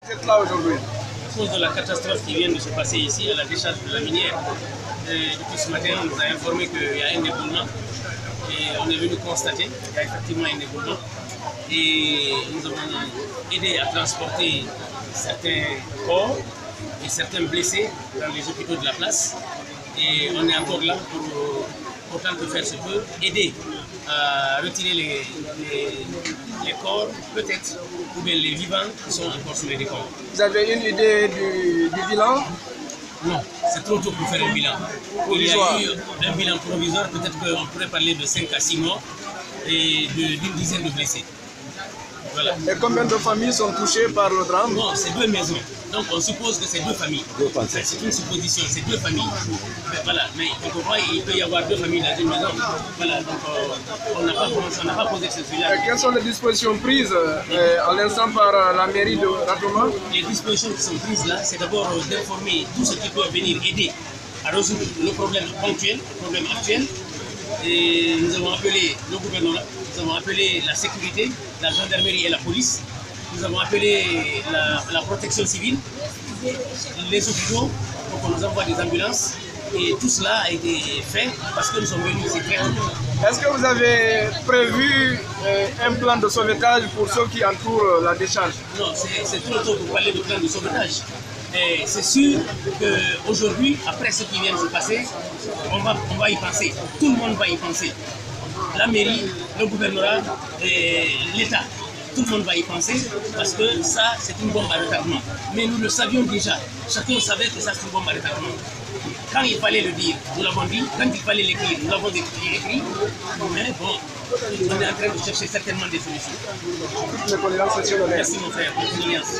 êtes là aujourd'hui? À cause de la catastrophe qui vient de se passer ici à la décharge de la minière, depuis ce matin, on nous a informé qu'il y a un éboulement. Et on est venu constater qu'il y a effectivement un éboulement. Et nous avons aidé à transporter certains corps et certains blessés dans les hôpitaux de la place. Et on est encore là pour autant que faire se peut, aider à retirer les corps, peut-être, ou bien les vivants qui sont encore sous les décombres. Vous avez une idée du bilan? Non, c'est trop tôt pour faire un bilan. Provisoire. Il y a eu un bilan provisoire, peut-être qu'on pourrait parler de 5 à 6 morts et d'une dizaine de blessés. Voilà. Et combien de familles sont touchées par le drame? Non, c'est 2 maisons. Donc on suppose que c'est 2 familles. C'est une supposition, c'est 2 familles. Mais voilà, mais on comprend, il peut y avoir 2 familles dans une maison. Voilà, donc on n'a pas posé ce sujet-là. Quelles sont les dispositions prises à l'instant par la mairie de Ratoma? Les dispositions qui sont prises là, c'est d'abord d'informer tout ce qui peut venir aider à résoudre le problème ponctuel, le problème actuel. Et nous avons appelé le gouvernement, nous avons appelé la sécurité, la gendarmerie et la police. Nous avons appelé la protection civile, les hôpitaux pour qu'on nous envoie des ambulances. Et tout cela a été fait parce que nous sommes venus ici très tôt. Est-ce que vous avez prévu un plan de sauvetage pour ceux qui entourent la décharge? Non, c'est trop tôt pour parler de plan de sauvetage. C'est sûr qu'aujourd'hui, après ce qui vient de se passer, on va y penser. Tout le monde va y penser. La mairie, le gouvernement, l'État. Tout le monde va y penser parce que ça, c'est une bombe à retardement. Mais nous le savions déjà. Chacun savait que ça, c'est une bombe à retardement. Quand il fallait le dire, nous l'avons dit. Quand il fallait l'écrire, nous l'avons écrit. Mais bon, on est en train de chercher certainement des solutions. Toutes mes condoléances, monsieur le maire. Merci mon frère.